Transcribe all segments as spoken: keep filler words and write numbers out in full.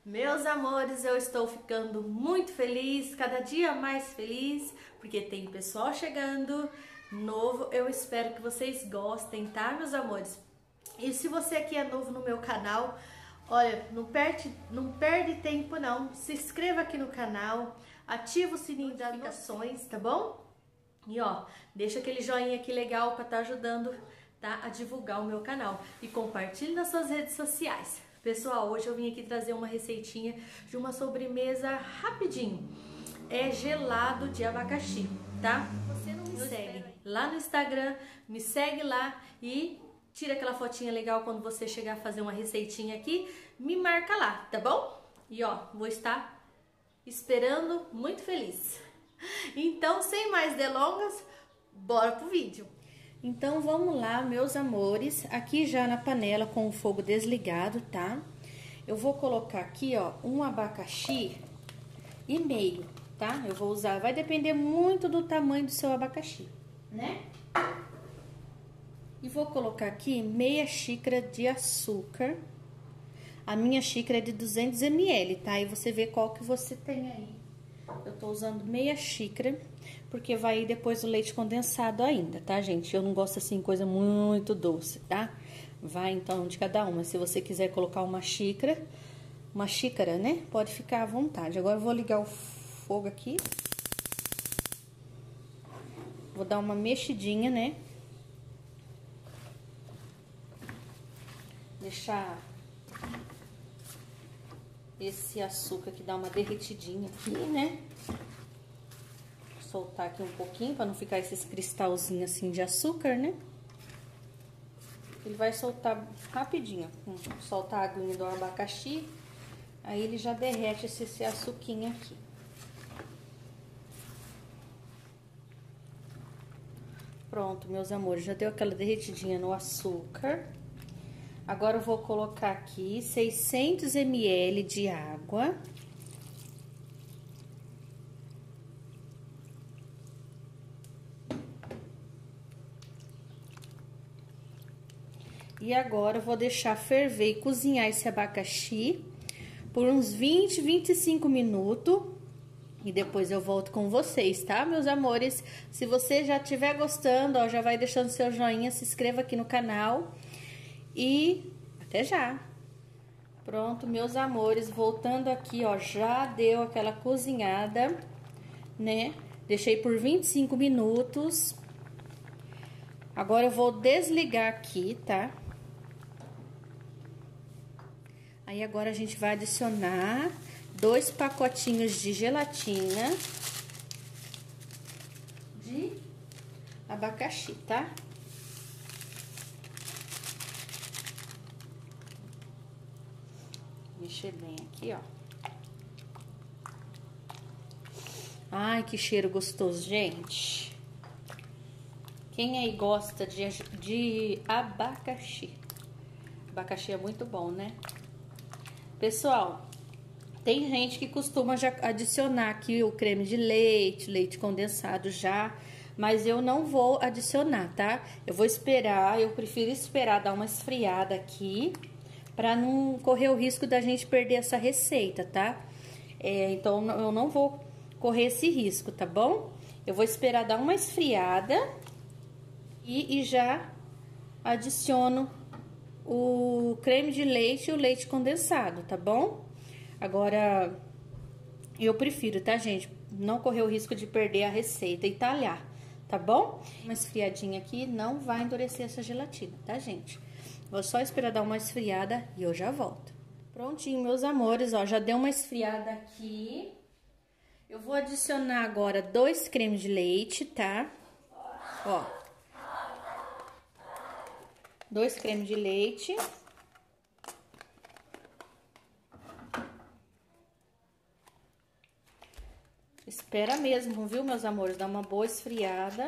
Meus amores, eu estou ficando muito feliz, cada dia mais feliz, porque tem pessoal chegando novo. Eu espero que vocês gostem, tá, meus amores? E se você aqui é novo no meu canal, olha, não perde, não perde tempo não. Se inscreva aqui no canal, ativa o sininho das notificações, tá bom? E ó, deixa aquele joinha aqui legal para estar ajudando, tá, a divulgar o meu canal. E compartilhe nas suas redes sociais. Pessoal, hoje eu vim aqui trazer uma receitinha de uma sobremesa rapidinho. É gelado de abacaxi, tá? Você não me segue lá no Instagram, me segue lá e tira aquela fotinha legal quando você chegar a fazer uma receitinha aqui, me marca lá, tá bom? E ó, vou estar esperando muito feliz. Então, sem mais delongas, bora pro vídeo. Então, vamos lá, meus amores, aqui já na panela com o fogo desligado, tá? Eu vou colocar aqui, ó, um abacaxi e meio, tá? Eu vou usar, vai depender muito do tamanho do seu abacaxi, né? E vou colocar aqui meia xícara de açúcar. A minha xícara é de duzentos mililitros, tá? E você vê qual que você tem aí. Eu tô usando meia xícara, porque vai ir depois o leite condensado ainda, tá, gente? Eu não gosto assim, coisa muito doce, tá? Vai então de cada uma. Se você quiser colocar uma xícara, uma xícara, né? Pode ficar à vontade. Agora eu vou ligar o fogo aqui. Vou dar uma mexidinha, né? Deixar esse açúcar aqui dar uma derretidinha aqui, né? Soltar aqui um pouquinho para não ficar esses cristalzinhos assim de açúcar, né? Ele vai soltar rapidinho, soltar a aguinha do abacaxi, aí ele já derrete esse, esse açuquinho aqui. Pronto, meus amores, já deu aquela derretidinha no açúcar. Agora eu vou colocar aqui seiscentos mililitros de água. E agora eu vou deixar ferver e cozinhar esse abacaxi por uns vinte, vinte e cinco minutos. E depois eu volto com vocês, tá, meus amores? Se você já estiver gostando, ó, já vai deixando seu joinha, se inscreva aqui no canal. E até já. Pronto, meus amores, voltando aqui, ó, já deu aquela cozinhada, né? Deixei por vinte e cinco minutos. Agora eu vou desligar aqui, tá? Aí agora a gente vai adicionar dois pacotinhos de gelatina de abacaxi, tá? Mexer bem aqui, ó. Ai, que cheiro gostoso, gente. Quem aí gosta de, de abacaxi? Abacaxi é muito bom, né? Pessoal, tem gente que costuma já adicionar aqui o creme de leite, leite condensado já, mas eu não vou adicionar, tá? Eu vou esperar, eu prefiro esperar dar uma esfriada aqui, pra não correr o risco da gente perder essa receita, tá? É, então, eu não vou correr esse risco, tá bom? Eu vou esperar dar uma esfriada e, e já adiciono o creme de leite e o leite condensado, tá bom? Agora, eu prefiro, tá, gente? Não correr o risco de perder a receita e talhar, tá bom? Uma esfriadinha aqui não vai endurecer essa gelatina, tá, gente? Vou só esperar dar uma esfriada e eu já volto. Prontinho, meus amores, ó, já deu uma esfriada aqui. Eu vou adicionar agora dois cremes de leite, tá? Ó. Dois cremes de leite. Espera mesmo, viu, meus amores? Dá uma boa esfriada.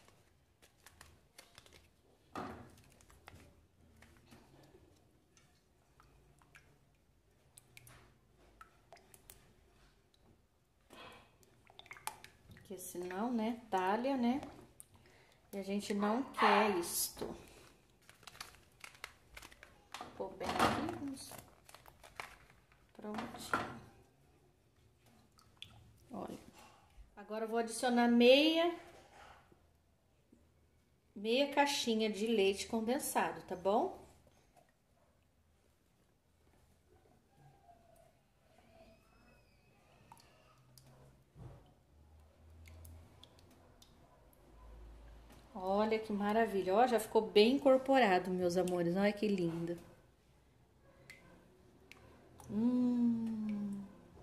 Porque senão, né, talha, né? E a gente não quer isto. Vou pôr bem aqui. Prontinho. Olha. Agora eu vou adicionar meia, meia caixinha de leite condensado, tá bom? Olha que maravilha, ó, já ficou bem incorporado, meus amores, olha que lindo. Hum,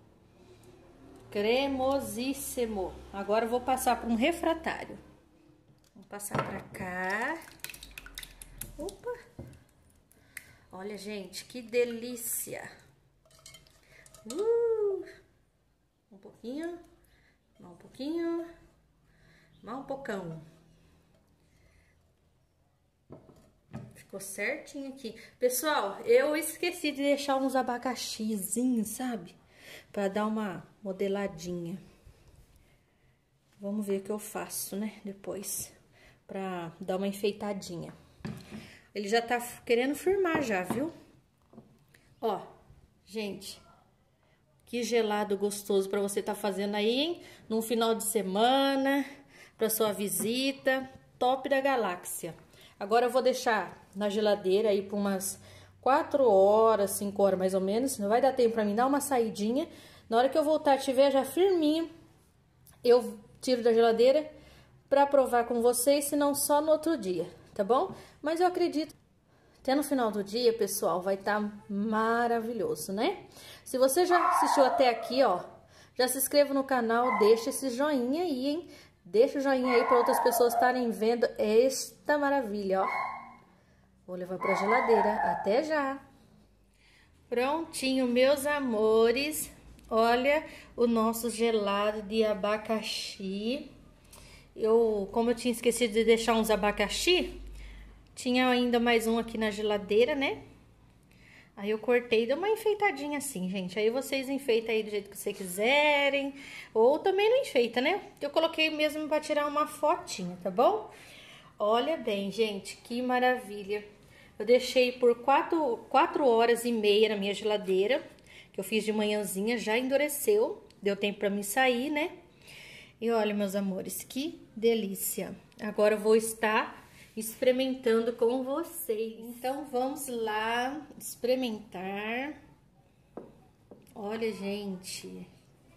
cremosíssimo. Agora eu vou passar para um refratário. Vou passar para cá. Opa! Olha, gente, que delícia. Uh, um pouquinho, mais um pouquinho, mais um pocão. Ficou certinho aqui. Pessoal, eu esqueci de deixar uns abacaxizinhos, sabe? Pra dar uma modeladinha. Vamos ver o que eu faço, né? Depois. Pra dar uma enfeitadinha. Ele já tá querendo firmar já, viu? Ó, gente. Que gelado gostoso pra você tá fazendo aí, hein? Num final de semana. Pra sua visita. Top da galáxia. Agora eu vou deixar na geladeira aí por umas quatro horas, cinco horas mais ou menos. Não vai dar tempo pra mim dar uma saidinha. Na hora que eu voltar, tiver já firminho, eu tiro da geladeira pra provar com vocês, senão só no outro dia, tá bom? Mas eu acredito, até no final do dia, pessoal, vai estar maravilhoso, né? Se você já assistiu até aqui, ó, já se inscreva no canal, deixa esse joinha aí, hein? Deixa o joinha aí para outras pessoas estarem vendo esta maravilha, ó. Vou levar para a geladeira. Até já! Prontinho, meus amores. Olha o nosso gelado de abacaxi. Eu, como eu tinha esquecido de deixar uns abacaxi, tinha ainda mais um aqui na geladeira, né? Aí eu cortei, dei uma enfeitadinha assim, gente. Aí vocês enfeitam aí do jeito que vocês quiserem. Ou também não enfeita, né? Eu coloquei mesmo pra tirar uma fotinha, tá bom? Olha bem, gente, que maravilha. Eu deixei por quatro, quatro horas e meia na minha geladeira. Que eu fiz de manhãzinha, já endureceu. Deu tempo pra mim sair, né? E olha, meus amores, que delícia. Agora eu vou estar experimentando com vocês. Então, vamos lá experimentar. Olha, gente.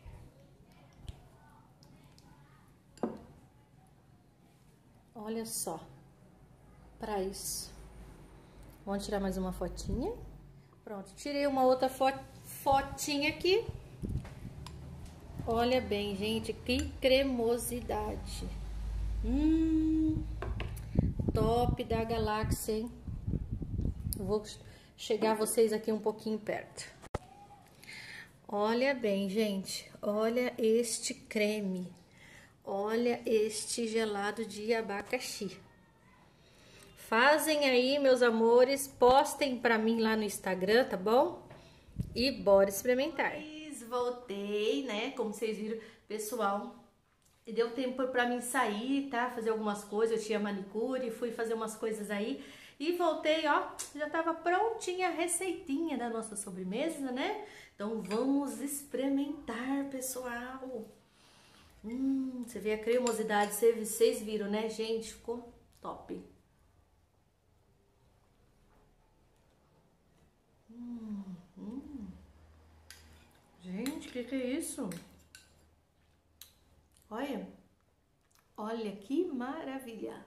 Olha só. Para isso. Vamos tirar mais uma fotinha. Pronto, tirei uma outra fo fotinha aqui. Olha bem, gente, que cremosidade. Hum... Top da galáxia, hein? Vou chegar vocês aqui um pouquinho perto. Olha bem, gente. Olha este creme. Olha este gelado de abacaxi. Fazem aí, meus amores. Postem pra mim lá no Instagram, tá bom? E bora experimentar. Voltei, né? Como vocês viram, pessoal. E deu tempo pra mim sair, tá? Fazer algumas coisas, eu tinha manicure, fui fazer umas coisas aí. E voltei, ó, já tava prontinha a receitinha da nossa sobremesa, né? Então vamos experimentar, pessoal. Hum, você vê a cremosidade, vocês viram, né, gente? Ficou top. Hum, hum. Gente, o que que é isso? Olha, olha que maravilha.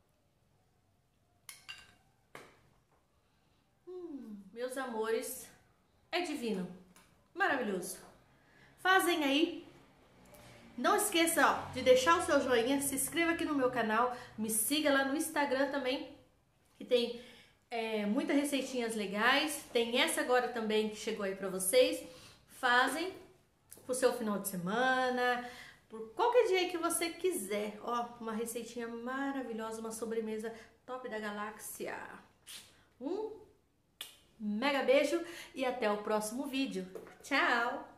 Hum, meus amores, é divino, maravilhoso. Fazem aí. Não esqueça, ó, de deixar o seu joinha, se inscreva aqui no meu canal, me siga lá no Instagram também, que tem é, muitas receitinhas legais. Tem essa agora também que chegou aí pra vocês. Fazem pro seu final de semana, por qualquer dia que você quiser. Ó, uma receitinha maravilhosa, uma sobremesa top da galáxia. Um mega beijo e até o próximo vídeo. Tchau!